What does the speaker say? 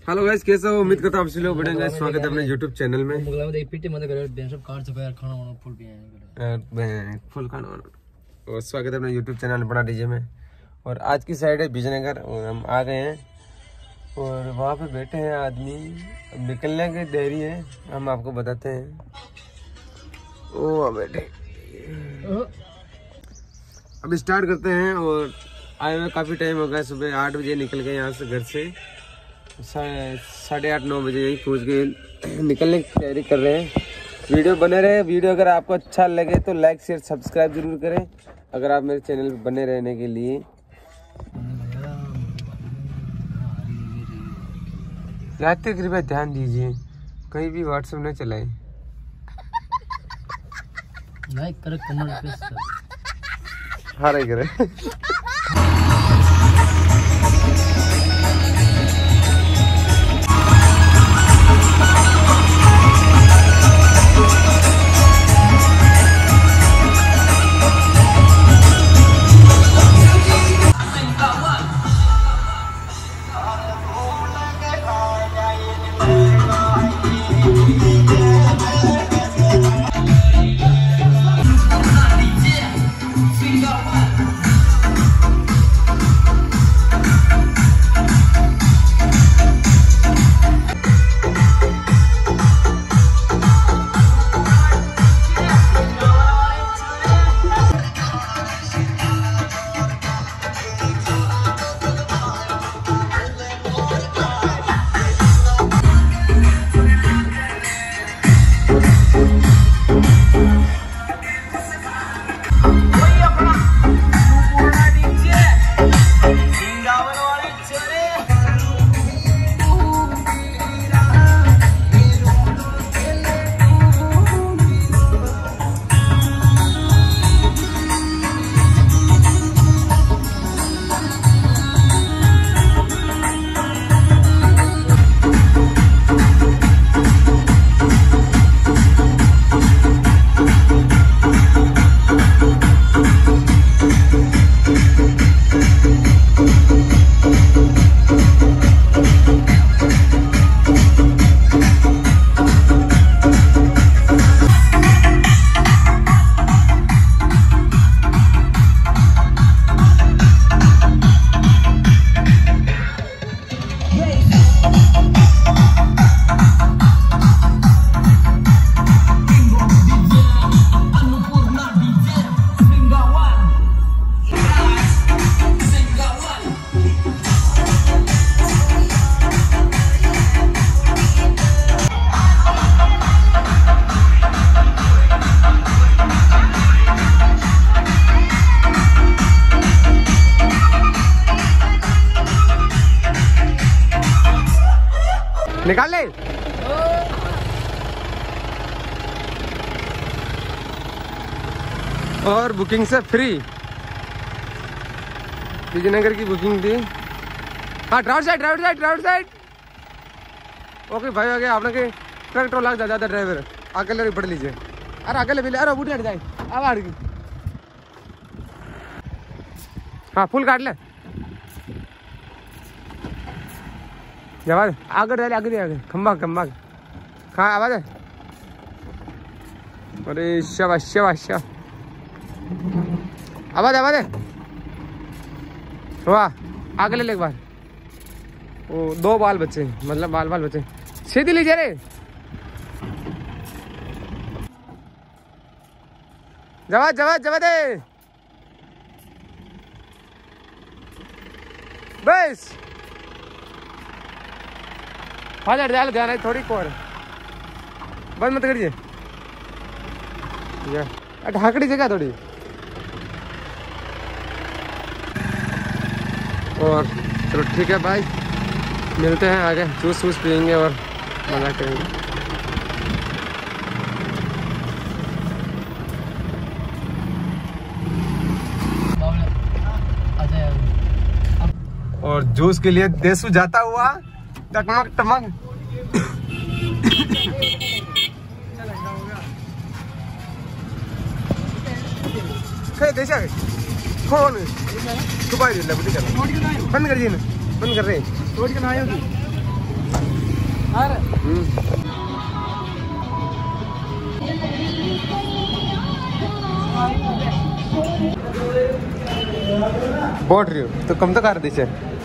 Hello guys, कैसे हो? उम्मीद करता हूं आप सभी लोग बढ़िया गाइस। स्वागत है अपने YouTube चैनल में। फुल खाना और स्वागत है अपने YouTube चैनल बड़ा डीजे में। और आज की साइड है विजयनगर और हम आ गए हैं और वहाँ पे बैठे हैं आदमी। अब निकलने की देरी है, हम आपको बताते हैं। ओ बैठे, अब स्टार्ट करते हैं। और आए हुए काफ़ी टाइम हो गया, सुबह 8 बजे निकल गए यहाँ से, घर से 8:30-9 बजे यही पहुँच गए। निकलने की तैयारी कर रहे हैं। वीडियो बने रहे। वीडियो अगर आपको अच्छा लगे तो लाइक शेयर सब्सक्राइब जरूर करें, अगर आप मेरे चैनल पर बने रहने के लिए। यात्री कृपया ध्यान दीजिए, कहीं भी व्हाट्सएप न चलाएं। लाइक करें, कमेंट करें। निकाल ले। और बुकिंग से फ्री, विजयनगर की बुकिंग थी। हाँ, ड्राइवर साइड। ओके भाई, आगे आपने के ट्रक ट्रोला ज्यादा ड्राइवर अकेले पढ़ लीजिए। अरे अकेले भी ले, अरे बूढ़ी हट जाए अब हट गई। हाँ, फुल काट ले। आवाज आगे खम्बा कहाँ आवाज है? अरे शाबाश आवाज है। वाह, आगे ले एक बार। वो 2 बाल बच्चे, मतलब बाल बच्चे सीधी लीजिए रे। जवा दे बस। हजार डाल गाना है थोड़ी कोर बंद मत करिए। ढाकड़ी जगह थोड़ी। और चलो ठीक है भाई, मिलते हैं आगे। जूस पियेंगे और मजा करेंगे। और जूस के लिए देसू जाता हुआ टमक बंद कर रहे हैं। बोट रही हो तो कम तो कर दी से